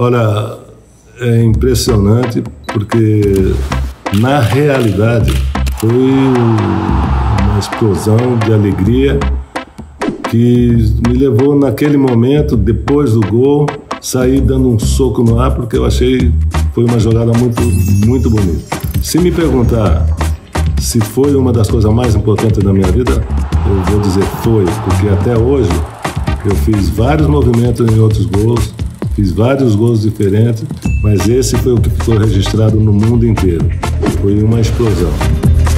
Olha, é impressionante porque, na realidade, foi uma explosão de alegria que me levou naquele momento, depois do gol, sair dando um soco no ar, porque eu achei que foi uma jogada muito bonita. Se me perguntar se foi uma das coisas mais importantes da minha vida, eu vou dizer foi, porque até hoje eu fiz vários movimentos em outros gols, fiz vários gols diferentes, mas esse foi o que ficou registrado no mundo inteiro. Foi uma explosão.